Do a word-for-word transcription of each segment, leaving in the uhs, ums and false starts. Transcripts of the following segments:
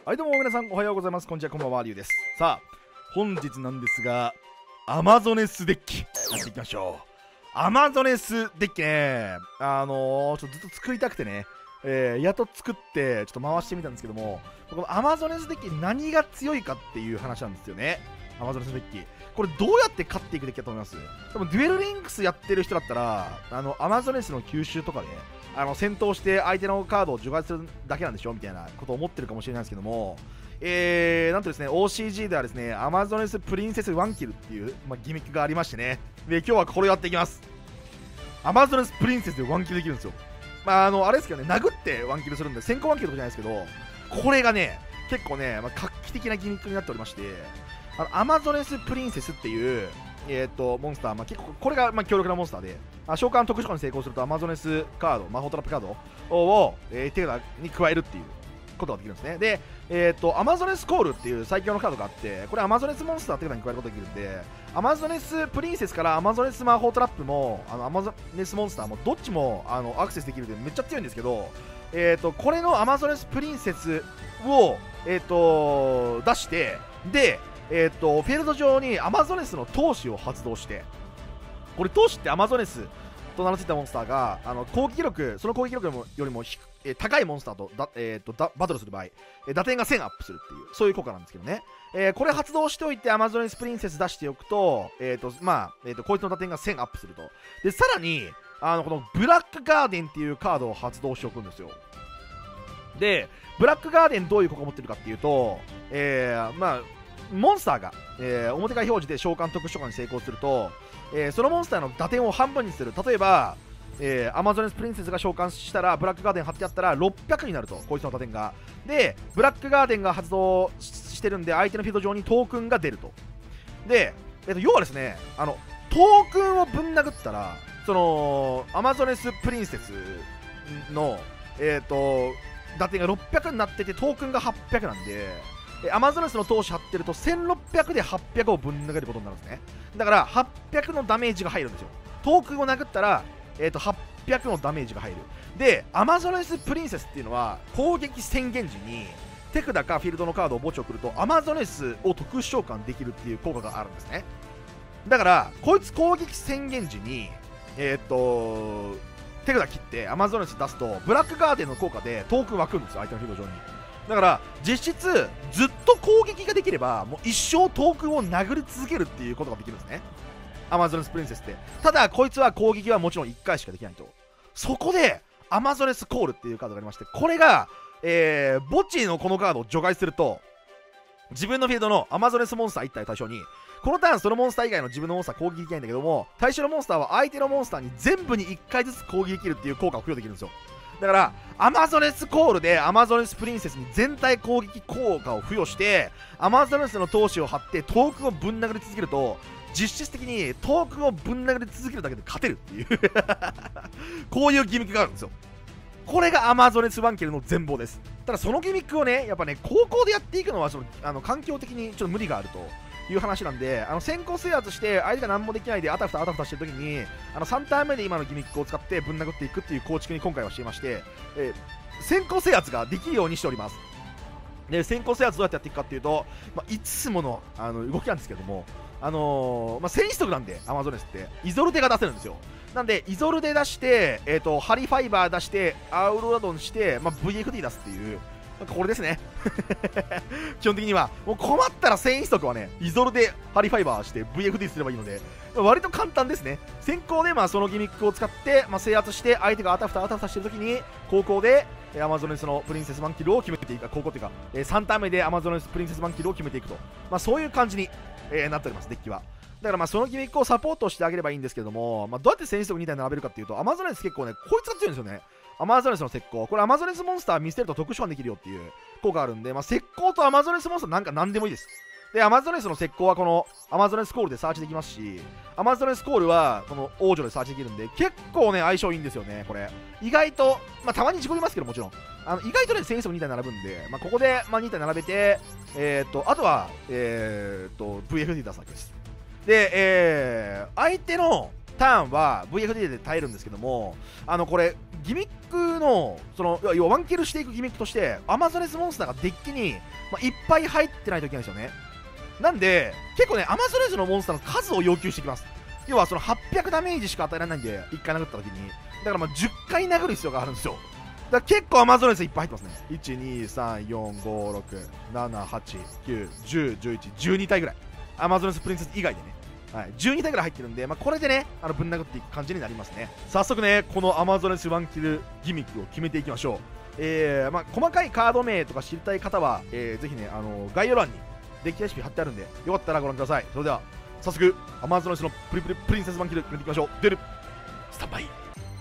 はい、どうも皆さんおはようございます。こんにちは、こんばんは、りゅうです。さあ、本日なんですが、アマゾネスデッキ、やっていきましょう。アマゾネスデッキね、あのー、ちょっとずっと作りたくてね、えー、やっと作って、ちょっと回してみたんですけども、このアマゾネスデッキ何が強いかっていう話なんですよね。アマゾネスデッキ。これどうやって勝っていくデッキだと思います？多分デュエルリンクスやってる人だったら、あの、アマゾネスの吸収とかで、あの戦闘して相手のカードを除外するだけなんでしょみたいなことを思ってるかもしれないですけども、えー、なんとですね オーシージー ではですねアマゾネスプリンセスワンキルっていう、まあ、ギミックがありましてね、で今日はこれをやっていきます。アマゾネスプリンセスでワンキルできるんですよ。まああのあれですけどね、殴ってワンキルするんで先行ワンキルとかじゃないですけど、これがね結構ね、まあ、画期的なギミックになっておりまして、あのアマゾネスプリンセスっていうえー、とモンスター、まあ、結構これがまあ強力なモンスターで、あ召喚特殊化に成功するとアマゾネスカード、魔法トラップカードを、えー、手札に加えるっていうことができるんですね。で、えー、とアマゾネスコールっていう最強のカードがあって、これアマゾネスモンスター手札に加えることができるんで、アマゾネスプリンセスからアマゾネス魔法トラップもあのアマゾネスモンスターもどっちもあのアクセスできるんでめっちゃ強いんですけど、えー、とこれのアマゾネスプリンセスを、えー、と出してでえー、とフィールド上にアマゾネスの闘志を発動して、これ闘志ってアマゾネスと名の付いたモンスターがあの攻撃力その攻撃力よりもえー、高いモンスターとだ、えー、とだバトルする場合、えー、打点がせんアップするっていうそういう効果なんですけどね、えー、これ発動しておいてアマゾネスプリンセス出しておくと、えーとまあえー、とこいつの打点がせんアップすると。でさらにあのこのブラックガーデンっていうカードを発動しておくんですよ。でブラックガーデンどういう効果を持ってるかっていうと、えー、まあモンスターが、えー、表側表示で召喚特殊召喚に成功すると、えー、そのモンスターの打点を半分にする。例えば、えー、アマゾネスプリンセスが召喚したらブラックガーデン貼ってあったらろっぴゃくになると、こいつの打点が。でブラックガーデンが発動してるんで相手のフィールド上にトークンが出ると。で、えー、と要はですね、あのトークンをぶん殴ったらそのアマゾネスプリンセスの、えー、と打点がろっぴゃくになっててトークンがはっぴゃくなんで、アマゾネスの闘志張ってるとせんろっぴゃくではっぴゃくをぶん投げることになるんですね。だからはっぴゃくのダメージが入るんですよ。トークンを殴ったら、えー、とはっぴゃくのダメージが入る。でアマゾネスプリンセスっていうのは攻撃宣言時に手札かフィールドのカードを墓地送るとアマゾネスを特殊召喚できるっていう効果があるんですね。だからこいつ攻撃宣言時にえっ、ー、と手札切ってアマゾネス出すとブラックガーデンの効果でトークン湧くんですよ、相手のフィールド上に。だから実質ずっと攻撃ができればもう一生トークンを殴り続けるっていうことができるんですね、アマゾネスプリンセスって。ただこいつは攻撃はもちろんいっかいしかできないと。そこでアマゾネスコールっていうカードがありまして、これが、えー、墓地のこのカードを除外すると自分のフィールドのアマゾネスモンスターいち体を対象にこのターンそのモンスター以外の自分のモンスター攻撃できないんだけども、対象のモンスターは相手のモンスターに全部にいっかいずつ攻撃できるっていう効果を付与できるんですよ。だからアマゾネスコールでアマゾネスプリンセスに全体攻撃効果を付与してアマゾネスの闘志を張ってトークンをぶん殴り続けると、実質的にトークンをぶん殴り続けるだけで勝てるっていうこういうギミックがあるんですよ。これがアマゾネスワンキルの全貌です。ただそのギミックをねやっぱね高校でやっていくのはそのあの環境的にちょっと無理があるという話なんで、あの先行制圧して相手が何もできないであたふたあたふたしてる時にあのさんターン目で今のギミックを使ってぶん殴っていくっていう構築に今回はしていまして、えー、先行制圧ができるようにしております。で先行制圧どうやってやっていくかっていうと、まあ、いつものあの動きなんですけども、あのーまあ、戦士族なんでアマゾネスってイゾルテが出せるんですよ。なんでイゾルテ出して、えー、とハリファイバー出してアウロラドンして、まあ、ブイエフディー 出すっていうこれですね基本的にはもう困ったら戦士族はねイゾルでハリファイバーして ブイエフディー すればいいので割と簡単ですね。先行でまあそのギミックを使って、まあ、制圧して相手があたふたあたふたしてる時に後攻でアマゾネスのプリンセスマンキルを決めていくか、後攻っていうか、えー、さんターン目でアマゾネスプリンセスマンキルを決めていくと、まあ、そういう感じに、えー、なっておりますデッキは。だからまあそのギミックをサポートしてあげればいいんですけども、まあ、どうやって戦士族に体並べるかっていうと、アマゾネス結構ねこいつが強いんですよね。アマゾネスの石膏、これアマゾネスモンスター見捨てると特殊召喚できるよっていう効果があるんで、まあ、石膏とアマゾネスモンスターなんか何でもいいです。でアマゾネスの石膏はこのアマゾネスコールでサーチできますし、アマゾネスコールはこの王女でサーチできるんで結構ね相性いいんですよね。これ意外と、まあ、たまに事故りますけどもちろんあの意外とね戦士族に体並ぶんで、まあ、ここで、まあ、に体並べて、えー、とあとは、えー、と ブイエフディー 出すわけです。で、えー、相手のターンは ブイエフディー で耐えるんですけども、あのこれギミックのその要はワンキルしていくギミックとしてアマゾネスモンスターがデッキに、まあ、いっぱい入ってないといけないんですよね。なんで結構ねアマゾネスのモンスターの数を要求してきます。要はそのはっぴゃくダメージしか与えられないんでいっかい殴った時にだからまあじゅっかい殴る必要があるんですよ。だから結構アマゾネスいっぱい入ってますね。いち、に、さん、よん、ご、ろく、なな、はち、きゅう、じゅう、じゅういち、じゅうに体ぐらいアマゾネスプリンセス以外でね、はい、じゅうに体ぐらい入ってるんで、まあ、これでねあのぶん殴っていく感じになりますね。早速ねこのアマゾネスワンキルギミックを決めていきましょう。えーまあ、細かいカード名とか知りたい方は、えー、ぜひねあの概要欄にデッキレシピ貼ってあるんでよかったらご覧ください。それでは早速アマゾネスのプリプリプリンセスワンキル決めていきましょう。出るスタンバイ。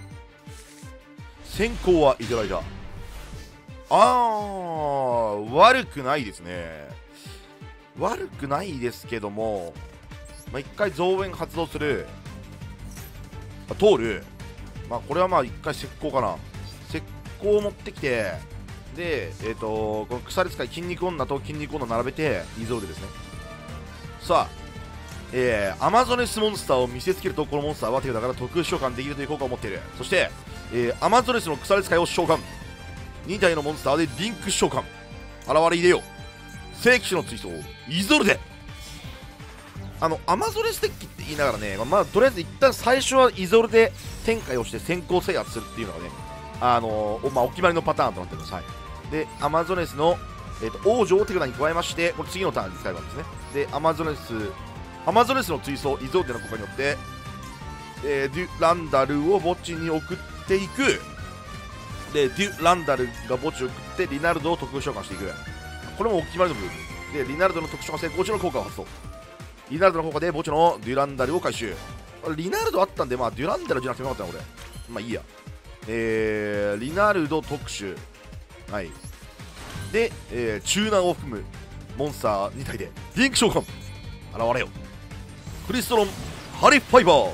先行はいただいた。あー悪くないですね。悪くないですけども、まあ、いっかい増援発動する、まあ、通る、まあ、これはまあいっかい石膏かな。石膏を持ってきて、で、えっ、ー、とこの腐り使い筋肉女と筋肉女並べてイゾールですね。さあ、えー、アマゾネスモンスターを見せつけるとこのモンスターは手札から特殊召喚できるという効果を持っている。そして、えー、アマゾネスの腐り使いを召喚、に体のモンスターでリンク召喚、現れ入れよう、聖騎士の追走イゾルデ。あのアマゾネスデッキって言いながらね、まあ、まあ、とりあえず一旦最初はイゾルデ展開をして先行制圧するっていうのがね、あのーまあ、お決まりのパターンとなっております。はい、でアマゾネスの、えー、と王女を手札に加えまして、これ次のターンに使えるわけですね。でアマゾネスアマゾネスの追走イゾルデの効果によって、えー、デュランダルを墓地に送っていく。でデュランダルが墓地を送ってリナルドを特殊召喚していく。これもお決まりの部分でリナルドの特殊召喚成功時の効果を発動。リナルドの効果で墓地のデュランダルを回収。リナルドあったんで、まあ、デュランダルじゃなくてよかったなこれ。まあいいや。えー、リナルド特殊、はい、で、えー、チューナーを含むモンスターに体でリンク召喚、現れよクリストロンハリファイバー。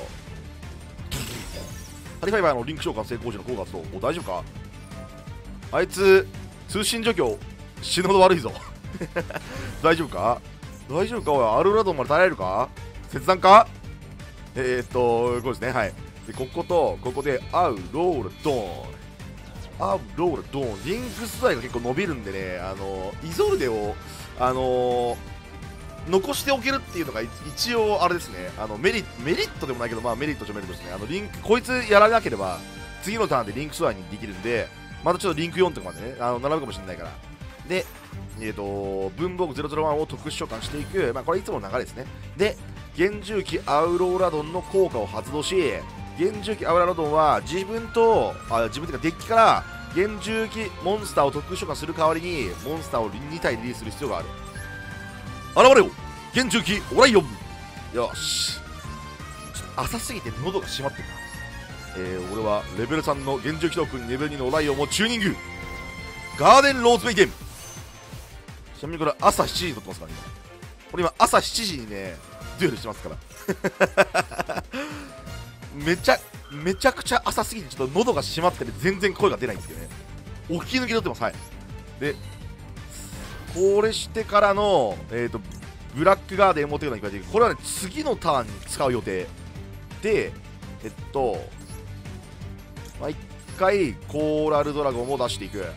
ハリファイバーのリンク召喚成功時の効果発動。お大丈夫かあいつ。通信状況死ぬほど悪いぞ大丈夫か大丈夫かおい、アルラドンまで耐えられるか切断か。えー、っとこうですね。はい、でこことここでアウロールドーン、アウロールドーン、リンク素材が結構伸びるんでね、あのイゾルデをあのー、残しておけるっていうのが一応あれですね、あのメリメリットでもないけど、まあメリットじゃメリットですね。あのリンクこいつやられなければ次のターンでリンク素材にできるんで、またちょっとリンクよんとかまでねあの並ぶかもしれないから。でえーと文房具ゼロゼロワンを特殊召喚していく、まあ、これいつもの流れですね。で幻獣機アウローラドンの効果を発動し、幻獣機アウローラドンは自分とあ自分というかデッキから幻獣機モンスターを特殊召喚する代わりにモンスターをに体リリースする必要がある。現れよ幻獣機オライオン。よし、ちょっと浅すぎて喉が締まってるな。えー、俺はレベルさんの幻獣機トークン、レベルにのオライオンをチューニング。ガーデンローズメイデン。ちなみにこれ朝しちじに撮ってますからね。これ今朝しちじにねデュエルしてますからめちゃめちゃくちゃ朝すぎてちょっと喉が締まってて全然声が出ないんですけどね。起き抜きで撮ってます。はい、でこれしてからの、えー、とブラックガーデンを持っていくのに加えていく。これはね次のターンに使う予定で、えっとまあ、いっかいコーラルドラゴンを出していく。はい、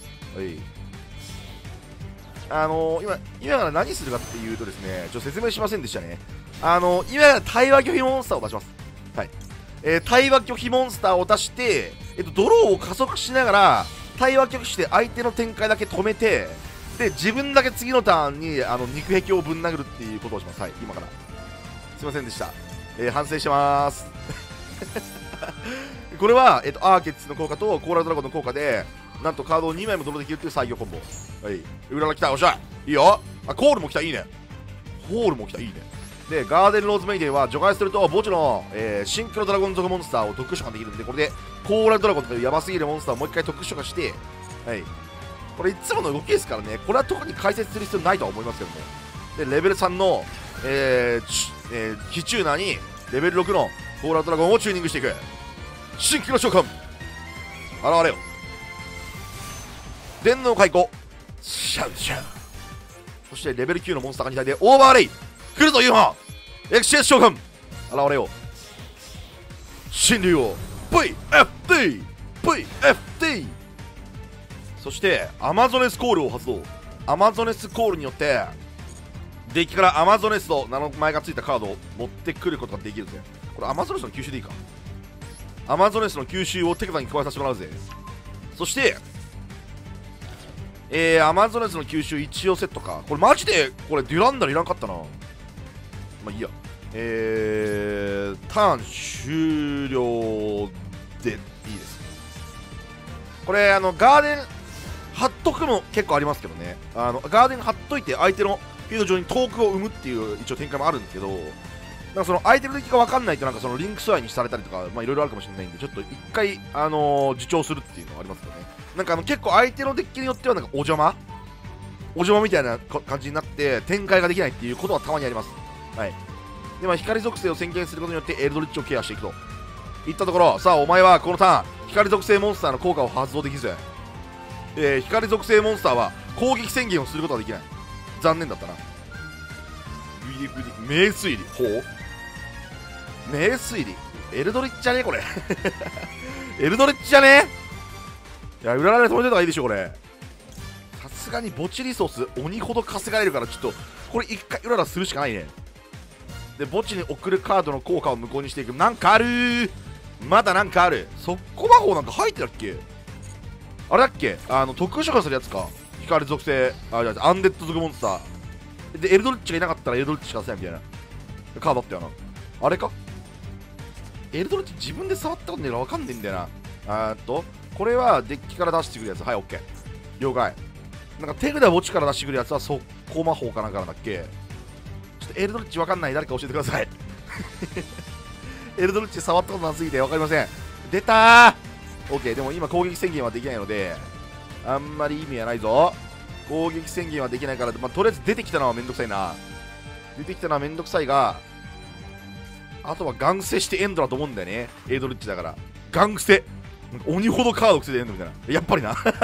あのー、今今から何するかっていうとですね、ちょっと説明しませんでしたね。あのー、今から対話拒否モンスターを出します。はい、えー、対話拒否モンスターを出して、えっと、ドローを加速しながら対話拒否して相手の展開だけ止めて、で自分だけ次のターンにあの肉壁をぶん殴るっていうことをします。はい、今からすいませんでした、えー、反省してまーすこれは、えっと、アーケッツの効果とコーラルドラゴンの効果でなんとカードをにまいもドローできるっていう採用コンボ。はい、裏が来た、おっしゃいいよ。あ、コールも来た、いいね。コールも来た、いいね。でガーデンローズメイデンは除外すると墓地の、えー、シンクロドラゴン族モンスターを特殊召喚できるんで、これでコーラルドラゴンというヤバすぎるモンスターをもう一回特殊召喚して、はい、これいつもの動きですからね、これは特に解説する必要ないとは思いますけども、でレベルさんの、えーえー、キチューナーにレベルろくのコーラルドラゴンをチューニングしていく。新規の召喚、現れよ電脳解雇、シャンシャン。そしてレベルきゅうのモンスターがに体でオーバーレイ、来るぞユーマエクシエス召喚、現れよ新竜王 ブイエフディー ブほい エフティー。 そしてアマゾネスコールを発動。アマゾネスコールによってデッキからアマゾネスと名前がついたカードを持ってくることができるぜ。これアマゾネスの吸収でいいか。アマゾネスの吸収を手札に加えさせてもらうぜ。そしてえー、アマゾネスの吸収一応セットか。これマジでこれデュランダルいらんかったな。まあいいや。えー、ターン終了でいいです。これあのガーデン貼っとくも結構ありますけどね。あのガーデン貼っといて相手のフィールド上にトークを生むっていう一応展開もあるんですけど、なんかその相手の敵が分かんないとなんかそのリンクスワイにされたりとかまあいろいろあるかもしれないんで、ちょっと一回あのー、自重するっていうのがありますよね。なんかあの結構相手のデッキによってはなんかお邪魔お邪魔みたいな感じになって展開ができないっていうことはたまにあります。はい。でまあ光属性を宣言することによってエルドリッチをケアしていくといったところ、さあお前はこのターン光属性モンスターの効果を発動できず、えー、光属性モンスターは攻撃宣言をすることはできない。残念だったな。名推理ほう名推理エルドリッチじゃねえこれエルドリッチじゃねえ。いや、占いで止めてた方がいいでしょこれ。さすがに墓地リソース鬼ほど稼がれるからちょっとこれ一回うららするしかないね。で墓地に送るカードの効果を無効にしていく。なんかあるー。まだなんかある。速攻魔法なんか入ってたっけ。あれだっけ、あの特殊化するやつか。光属性あじゃあアンデッド属モンスターでエルドリッチがいなかったらエルドリッチしか出せないみたいなカードあったよな。あれか。エルドリッチ自分で触ったことねえから分かんねえんだよな。あーっとこれはデッキから出してくるやつ。はい、オッケー了解。なんか手札墓地から出してくるやつは速攻魔法かなんかなんだっけ。ちょっとエルドリッチ分かんない。誰か教えてくださいエルドリッチ触ったことなすぎて分かりません。出たー。 OK。 でも今攻撃宣言はできないのであんまり意味はないぞ。攻撃宣言はできないから、まあ、とりあえず出てきたのはめんどくさいな。出てきたのはめんどくさいが、あとはガン伏せしてエンドだと思うんだよね。エルドリッチだからガン伏せ鬼ほどカード伏せてエンドみたいな。やっぱり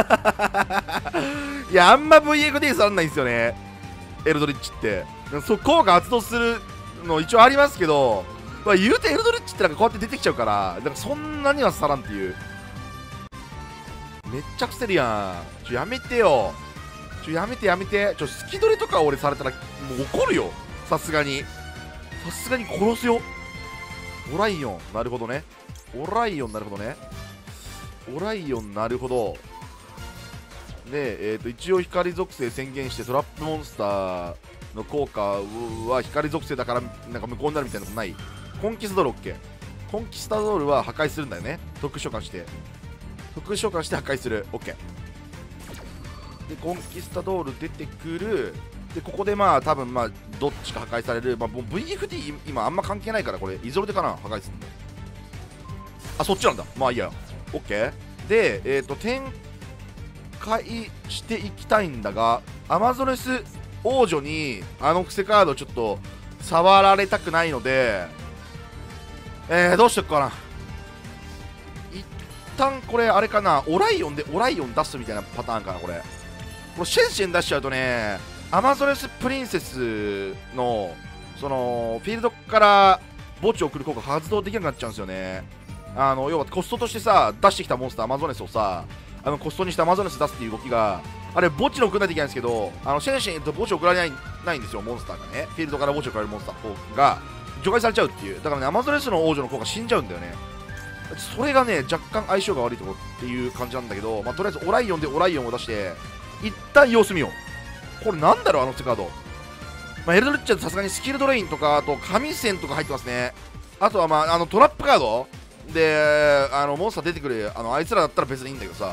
ないやあんま ブイエフディー さらんないんですよねエルドリッチって。そう効果発動するの一応ありますけど、まあ、言うてエルドリッチってなんかこうやって出てきちゃうからなんかそんなにはさらんっていう。めっちゃ伏せるやん。ちょやめてよ。ちょやめてやめて。ちょスキドレとか俺されたらもう怒るよ。さすがにさすがに殺すよ。オライオンなるほどね。オライオンなるほどね。オライオンなるほど。で、えー、と一応光属性宣言してトラップモンスターの効果は光属性だからなんか無効になるみたいなことない。コンキスタドール OK。 コンキスタドールは破壊するんだよね。特殊召喚して特殊召喚して破壊する OK でコンキスタドール出てくる。でここでまあ多分まあどっちか破壊される。まあ、もう ブイエフディー 今あんま関係ないからこれイゾルテかな破壊するの。あそっちなんだ。まあいいや OK でえっ、ー、と展開していきたいんだがアマゾネス王女にあのクセカードちょっと触られたくないのでえー、どうしよっかな。一旦これあれかな、オライオンでオライオン出すみたいなパターンかな。これこれシェンシェン出しちゃうとねアマゾネスプリンセスのそのフィールドから墓地を送る効果発動できなくなっちゃうんですよね。あの要はコストとしてさ出してきたモンスターアマゾネスをさあのコストにしてアマゾネス出すっていう動きがあれ墓地の送らないといけないんですけど、あのシェンシェンと墓地を送られないないんですよ。モンスターがねフィールドから墓地を送られるモンスターが除外されちゃうっていう。だからねアマゾネスの王女の効果死んじゃうんだよね。それがね若干相性が悪いところっていう感じなんだけど、まあ、とりあえずオライオンでオライオンを出して一旦様子見よう。これなんだろうあのステカード。まあ、エルドリッチはさすがにスキルドレインとかあと神戦とか入ってますね。あとはまああのトラップカードであのモンスター出てくるあのあいつらだったら別にいいんだけどさ。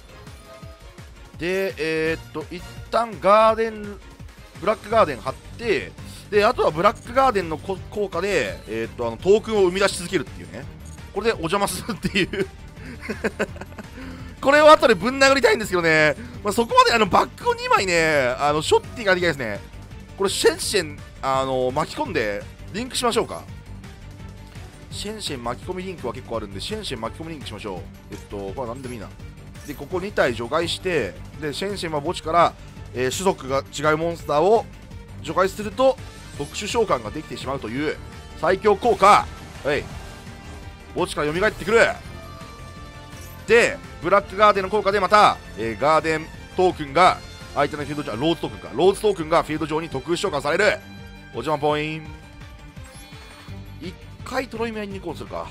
でえー、っと一旦ガーデンブラックガーデン貼ってであとはブラックガーデンの効果で、えー、っとあのトークンを生み出し続けるっていうね。これでお邪魔するっていうこれを後でぶん殴りたいんですけどね、まあ、そこまであのバックをにまいねあのショッティができないですね。これシェンシェンあの巻き込んでリンクしましょうか。シェンシェン巻き込みリンクは結構あるんでシェンシェン巻き込みリンクしましょう。えっとこれは何でもいいな。でここにたい除外してでシェンシェンは墓地から、えー、種族が違うモンスターを除外すると特殊召喚ができてしまうという最強効果。はい墓地から蘇ってくる。 でブラックガーデンの効果でまた、えー、ガーデントークンが相手のフィールド上、ローズトークンかローズトークンがフィールド上に特殊召喚される。おじまポイント一回トロイミアに移行するか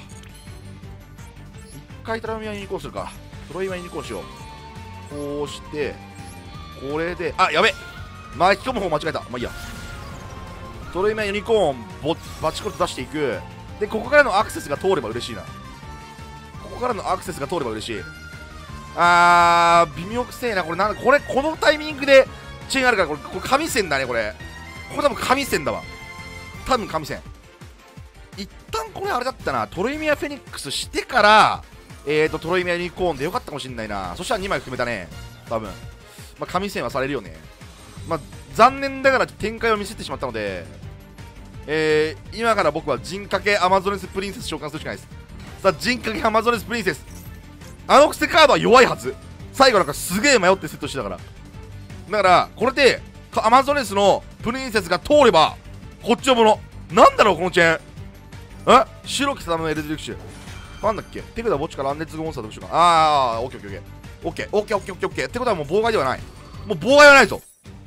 一回トロイミアに移行するかトロイミアに移行しよう。こうしてこれであやべ巻き込む方間違えた。まあいいや。トロイミアユニコーンボバチコリと出していく。でここからのアクセスが通れば嬉しいな。ここからのアクセスが通れば嬉しい。あー微妙くせえなこれ。なんこれこのタイミングでチェーンあるからこれこれ神戦だね。これこれ多分神戦だわ。多分神戦。一旦これあれだったな。トロイミアフェニックスしてからえーとトロイミアユニコーンでよかったかもしれないな。そしたらにまい含めたね多分。まあ神戦はされるよね。まあ残念ながら展開を見せてしまったので、えー、今から僕は陣掛けアマゾネスプリンセス召喚するしかないです。さあ陣掛けアマゾネスプリンセス、あのクセカードは弱いはず。最後なんかすげえ迷ってセットしてたから。だからこれでアマゾネスのプリンセスが通ればこっちのものなんだろうこのチェーン。え白き定のエルディレクシュなんだっけ。手札墓地からアンデッツゴモンスターどうしようか。あーオッケーオッケーオッケーオッケーオッケーオッケーオッケーってことはもう妨害ではない。もう妨害はないぞ。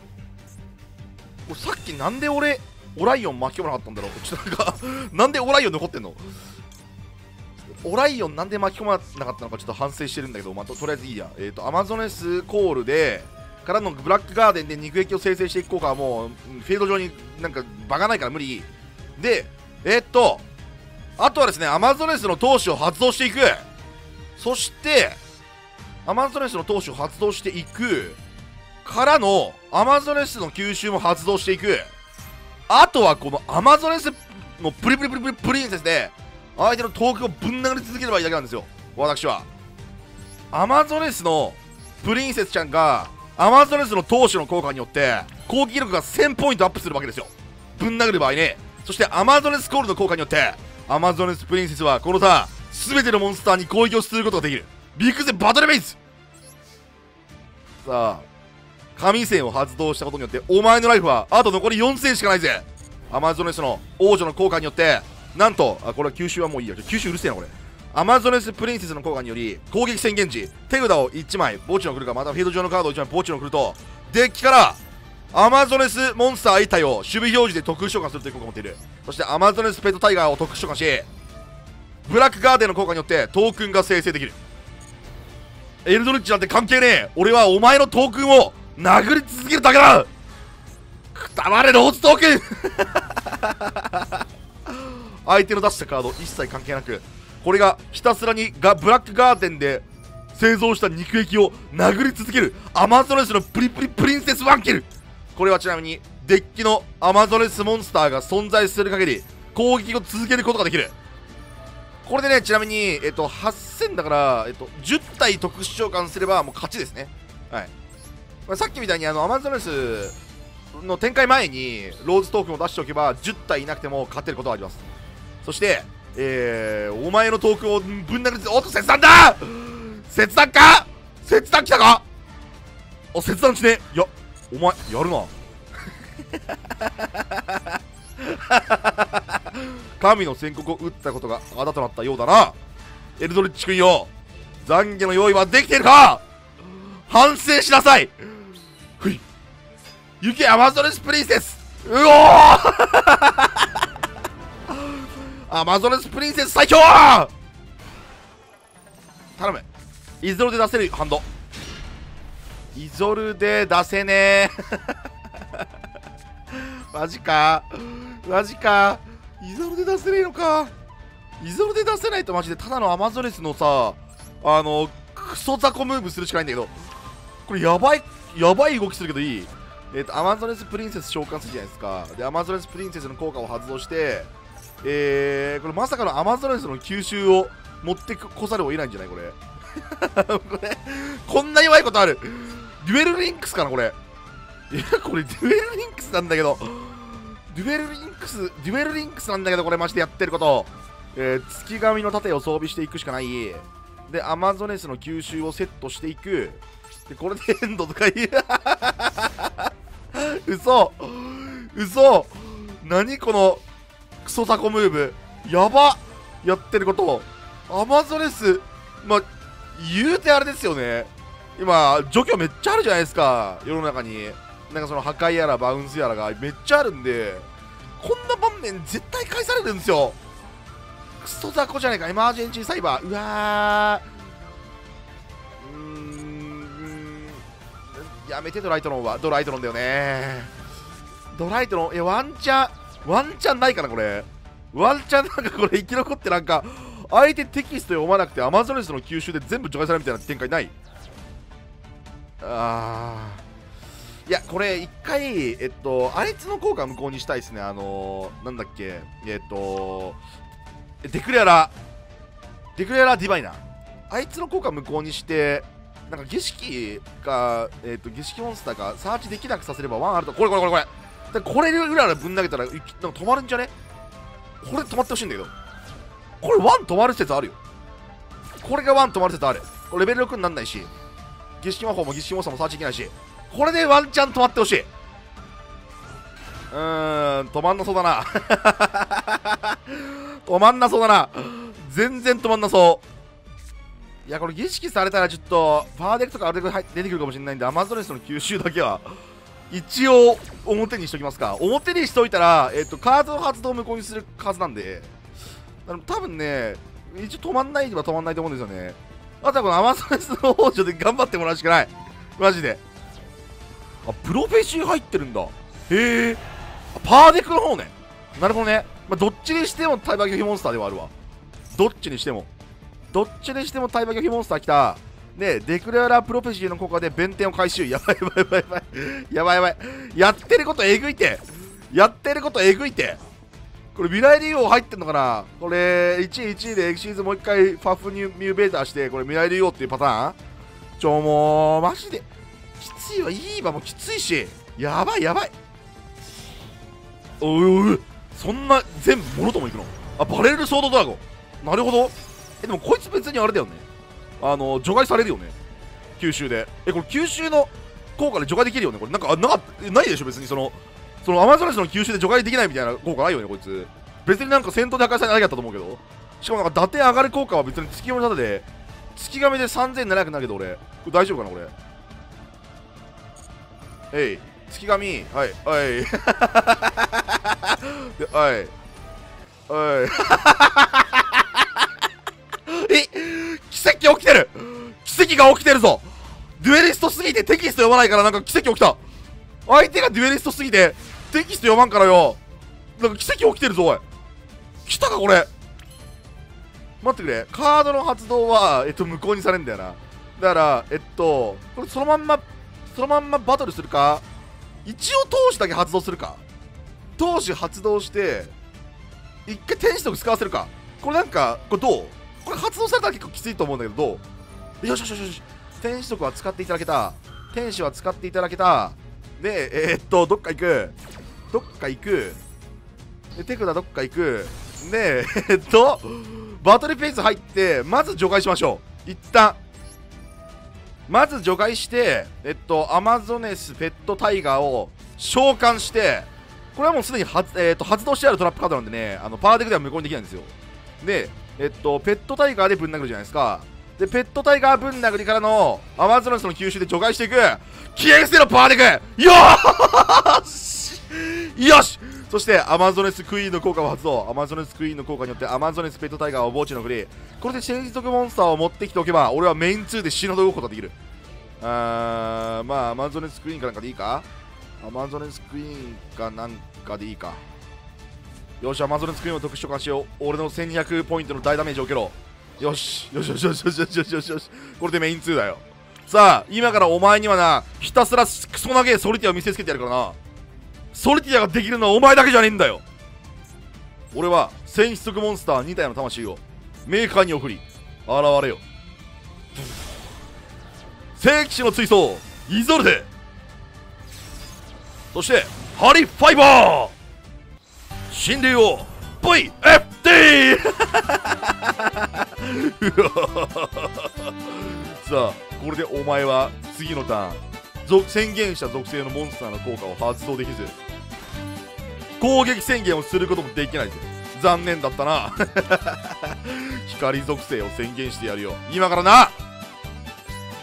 さっきなんで俺オライオン巻き込まなかったんだろう。ちょっとなんかなんでオライオン残ってんの。オライオンなんで巻き込まなかったのかちょっと反省してるんだけど、まあ、と, とりあえずいいや。えっ、ー、とアマゾネスコールでからのブラックガーデンで肉液を生成していく効果はもうフィールド上になんか場がないから無理で、えっ、ー、とあとはですねアマゾネスの投手を発動していく。そしてアマゾネスの投手を発動していくからのアマゾネスの吸収も発動していく。あとはこのアマゾネスのプリプリプリプリプリンセスで相手のトークをぶん殴り続ければいいだけなんですよ。私はアマゾネスのプリンセスちゃんがアマゾネスの投手の効果によって攻撃力がせんポイントアップするわけですよ。ぶん殴る場合ね。そしてアマゾネスコールの効果によってアマゾネスプリンセスはこのターン全てのモンスターに攻撃をすることができる。ビクゼバトルベイス。さあ神戦を発動したことによってお前のライフはあと残りよんせんしかないぜ。アマゾネスの王女の効果によってなんとあこれは吸収はもういいや。吸収うるせえなこれ。アマゾネスプリンセスの効果により攻撃宣言時手札をいちまい墓地に送るかまたフィールド上のカードをいちまい墓地に送るとデッキからアマゾネスモンスターいち体を守備表示で特殊召喚するという効果を持っている。そしてアマゾネスペットタイガーを特殊召喚しブラックガーデンの効果によってトークンが生成できる。エルドリッチなんて関係ねえ。俺はお前のトークンを殴り続けるだけだ。くたばれローズトークン相手の出したカード一切関係なくこれがひたすらにがブラックガーデンで製造した肉液を殴り続けるアマゾネスのプリプリプリンセスワンキル。これはちなみにデッキのアマゾネスモンスターが存在する限り攻撃を続けることができる。これでねちなみに、えっと、はっせんだから、えっと、じゅったい特殊召喚すればもう勝ちですね。はい、まあ、さっきみたいにあのアマゾネスの展開前にローズトークンを出しておけばじゅったいいなくても勝てることがあります。そして、えー、お前のトークンをぶん殴りつおっと切断だ切断か切断来たかお切断しねいやお前やるな神の宣告を打ったことがあだとなったようだな。エルドリッチ君よ懺悔の用意はできているか。反省しなさい。ふい行けアマゾネスプリンセス。うおーアマゾネスプリンセス最強。頼むイゾルで出せるハンド。イゾルで出せねえマジかマジかイゾルで出せねえのか。イゾルで出せないとマジでただのアマゾネスのさあのクソ雑魚ムーブするしかないんだけどこれやばいやばい動きするけどいい。えっ、ー、とアマゾネスプリンセス召喚するじゃないですか。でアマゾネスプリンセスの効果を発動してえー、これまさかのアマゾネスの吸収を持ってこざるを得ないんじゃないこれこれこんな弱いことある。デュエルリンクスかなこれ。いやこれデュエルリンクスなんだけどデュエルリンクスデュエルリンクスなんだけどこれマジでやってること、えー、月神の盾を装備していくしかない。でアマゾネスの吸収をセットしていく。でこれでエンドとかいや嘘嘘何このクソタコムーブやばやってること。アマゾネスま言うてあれですよね、今除去めっちゃあるじゃないですか、世の中に。なんかその破壊やらバウンスやらがめっちゃあるんで、こんな場面絶対返されるんですよ。クソ雑魚じゃねえか、エマージェンシーサイバー。うわー、うーん、やめて。ドライトロンはドライトロンだよね。ドライトロン、え、ワンチャンワンチャンないかなこれ。ワンチャンなんかこれ生き残って、なんか相手テキスト読まなくてアマゾネスの吸収で全部除外されるみたいな展開ない？あー、いやこれ一回、えっとあいつの効果無効にしたいですね。あのー、なんだっけ、えっとデクレアラデクレアラディバイナー、あいつの効果無効にして、なんか儀式か、えっと儀式モンスターかサーチできなくさせればワンあると。これこれこれこれで、これ裏らぶん投げたらなんか止まるんじゃね？これ止まってほしいんだけど、これワン止まる説あるよ。これがワン止まる説ある。これレベルろくになんないし、儀式魔法も儀式モンスターもサーチできないし、これでワンチャン止まってほしい。うーん、止まんなそうだな止まんなそうだな、全然止まんなそう。いやこれ儀式されたらちょっとパワーデックとかある程度出てくるかもしれないんで、アマゾネスの吸収だけは一応表にしときますか。表にしといたら、えっと、カードの発動を無効にするはずなんで、多分ね、一応止まんないは止まんないと思うんですよね。あとはこのアマゾネスの王女で頑張ってもらうしかない。マジで。あ、プロフェシー入ってるんだ。へえ。パワーデックの方ね。なるほどね。まあ、どっちにしても対馬拒否モンスターではあるわ。どっちにしても。どっちにしても対馬拒否モンスター来た。で、デクレアラープロフェシーの効果で弁天を回収。やばいやばいやばいやばい。やばいやばい。やってることえぐいて。やってることえぐいて。これ未来竜王入ってんのかな。これ、いちいいちいでエクシーズもう一回ファフニューミューベーターして、これ未来竜王っていうパターン。ちょ、もう、マジで。きついわ、いいわ、もうきついし。やばいやばい。おいおい、そんな全部もろともいくの。あ、バレルソードドラゴン。なるほど。え、でもこいつ別にあれだよね。あの除外されるよね、吸収で。え、これ吸収の効果で除外できるよね。これなんか、あ、なかないでしょ別に。そのそのアマゾネスの吸収で除外できないみたいな効果ないよねこいつ。別になんか戦闘で破壊されなきゃったと思うけど、しかもなんか打点上がる効果は別に月読みただで、月亀でさんぜんななひゃくなるけど、俺これ大丈夫かな。これえい月神、はいはいで、はいはいえ、奇跡起きてる。奇跡が起きてるぞ。デュエリストすぎてテキスト読まないからなんか奇跡起きた。相手がデュエリストすぎてテキスト読まんからよ、なんか奇跡起きてるぞ。おい、来たかこれ。待ってくれ、カードの発動はえっと無効にされるんだよな。だからえっとこれそのまんまそのまんまバトルするか、一応投手だけ発動するか。投手発動して一回天使と使わせるか。これなんかこれどう、これ発動されたら結構きついと思うんだけど、どう。よしよしよしよし、天使とは使っていただけた。天使は使っていただけた。で、えー、っと、どっか行く。どっか行く。で、手札どっか行く。で、えー、っと、バトルフェイス入って、まず除外しましょう。一旦。まず除外して、えっと、アマゾネスペットタイガーを召喚して、これはもうすでに発、えー、っと発動してあるトラップカードなんでね、あのパワーデックでは無効にできないんですよ。で、えっと、ペットタイガーでぶん殴るじゃないですか。で、ペットタイガーぶん殴りからのアマゾネスの吸収で除外していく。消え捨てのパワーデック、よーしよし、そしてアマゾネスクイーンの効果を発動。アマゾネスクイーンの効果によってアマゾネスペットタイガーを墓地の振り。これで戦術モンスターを持ってきておけば、俺はメインツーで死ぬほど動くことができる。あー、まあアマゾネスクイーンかなんかでいいか。アマゾネスクイーンかなんかでいいか。よし、アマゾネスクイーンを特殊召喚しよう。俺のせんにひゃくポイントの大ダメージを受けろ。よしよしよしよしよしよしよしよしよし、これでメインツーだよ。さあ今からお前にはな、ひたすらクソ長えソリティアを見せつけてやるからな。ソリティアができるのはお前だけじゃねえんだよ。俺は戦士族モンスターに体の魂をメーカーに送り現れよ。聖騎士の追走イゾルデ、そしてハリファイバー神竜王 ブイエフティー さあこれでお前は次のターン宣言した属性のモンスターの効果を発動できず攻撃宣言をすることもできないぜ。残念だったな光属性を宣言してやるよ今からな。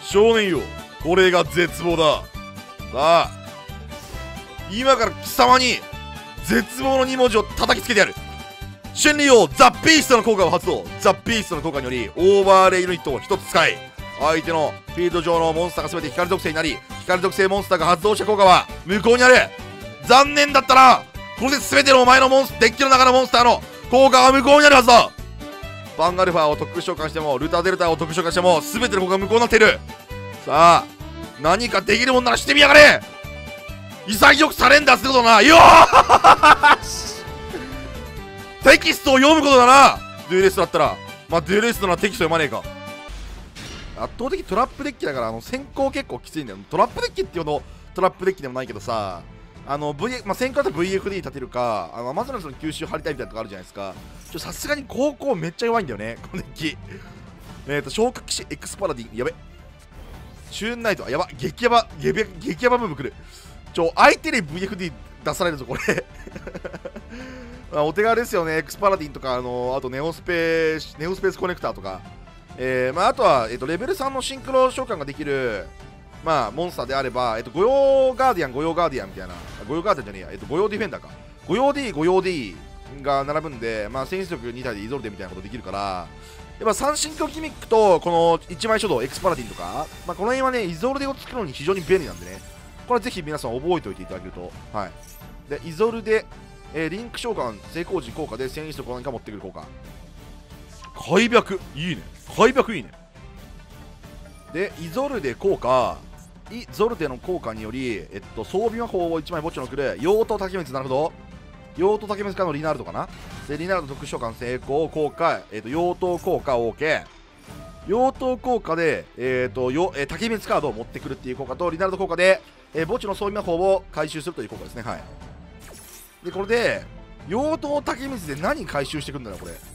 少年よ、これが絶望だ。さあ今から貴様に絶望のに文字を叩きつけてやる。シェンリー王ザ・ビーストの効果を発動。ザ・ビーストの効果によりオーバーレイユニットをひとつ使い、相手のフィールド上のモンスターが全て光属性になり、光属性モンスターが発動した効果は無効になる。残念だったな。これで全てのお前のモンスデッキの中のモンスターの効果は無効になるはずだ。バンガルファーを特殊召喚しても、ルタデルタを特殊召喚しても全ての効果が無効になっている。さあ何かできるもんならしてみやがれ。潔くサレンダーすることだな。よーしテキストを読むことだな。デュエレストだったら、まあデュエレストならテキスト読まねえか。圧倒的トラップデッキだから、あの先行結構きついんだよ。トラップデッキっていうのトラップデッキでもないけどさ、あの、v まあ、先行だと ブイエフディー 立てるか、あのアマゾナスの吸収張りたいみたいなとこあるじゃないですか。さすがに高校めっちゃ弱いんだよね、このデッキ。えっと、昇格騎士エクスパラディン、やべ。シューンナイト、やば、激ヤバ、激ヤバムーブ来る。ちょ、相手に ブイエフディー 出されるぞ、これ。まあ、お手軽ですよね、エクスパラディンとか、あの、あとネオスペース、ネオスペースコネクターとか。えー、まあ、あとは、えっと、レベルさんのシンクロ召喚ができる、まあ、モンスターであれば、えっと、御用ガーディアン、御用ガーディアンみたいな、御用ガーディアンじゃねえや、えっと、御用ディフェンダーか。御用 D、御用 D が並ぶんで、まあ、戦士力に体でイゾルデみたいなことできるから、やっぱ三神教ギミックと、このいちまい書道、エクスパラディンとか、まあ、この辺はね、イゾルデを作るのに非常に便利なんでね、これぜひ皆さん覚えておいていただけると、はい。で、イゾルデ、えー、リンク召喚成功時効果で戦士力を何か持ってくる効果。開闢、いいね。開闢いいね。で、イゾルデ効果、イゾルデの効果により、えっと、装備魔法をいちまい墓地に送る、妖刀竹光、なるほど。妖刀竹光からのリナルドかな。で、リナルド特殊召喚成功、効果、えっと、妖刀効果 OK。妖刀効果で、えっと、よえー、竹光カードを持ってくるっていう効果と、リナルド効果で、えー、墓地の装備魔法を回収するという効果ですね。はい。で、これで、妖刀竹光で何回収してくるんだよ、これ。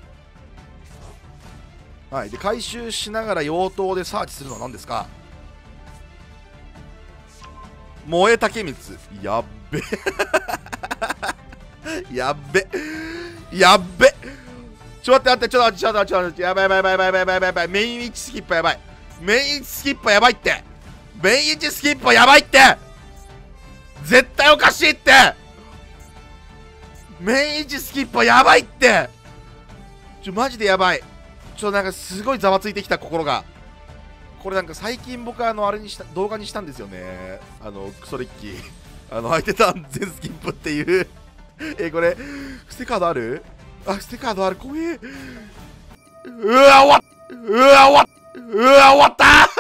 はい。で、回収しながら妖刀でサーチするのは何ですか。萌え竹光。やっべ。やっべ。やっべ。ちょっと待って、ちょっと待って、ちょっと待って、ちょっと待って、やばいやばいやばいやばいやばいやばい。メイン位置スキッパーやばい。メイン位置スキッパーやばいって。メイン位置スキッパーやばいって。絶対おかしいって。メイン位置スキッパーやばいって。ちょ、マジでやばい。ちょっとなんかすごいざわついてきた心が。これなんか最近僕あのあれにした動画にしたんですよね。あのクソデッキあの相手ターン全スキップっていうえこれ捨てカードある？あ、捨てカードある。怖え。うわ終わっうわ終わっうわ終わった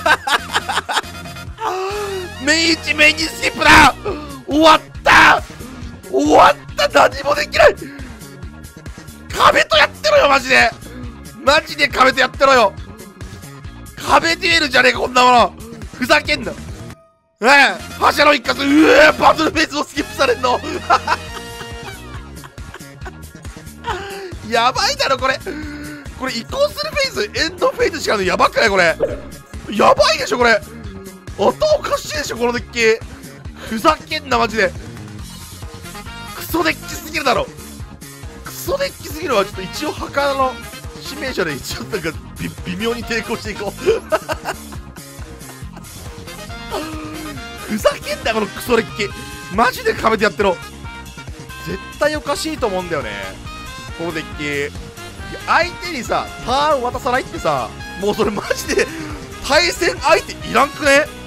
メインチメインスキップだ。終わった終わった。何もできない。壁とやってろよマジで。マジで壁とやってろよ。壁デュエルじゃねえかこんなもの。ふざけんな。ええ覇者の一角。うえバトルフェイズをスキップされんのやばいだろこれ。これ移行するフェイズエンドフェイズしかないのやばくない？これやばいでしょこれ。頭おかしいでしょこのデッキ。ふざけんなマジで。クソデッキすぎるだろ。クソデッキすぎるわ。ちょっと一応墓の指名者で一応なんか微妙に抵抗していこうふざけんなこのクソデッキ。マジで壁でやってろ。絶対おかしいと思うんだよねこのデッキ。相手にさターン渡さないってさ、もうそれマジで対戦相手いらんくね。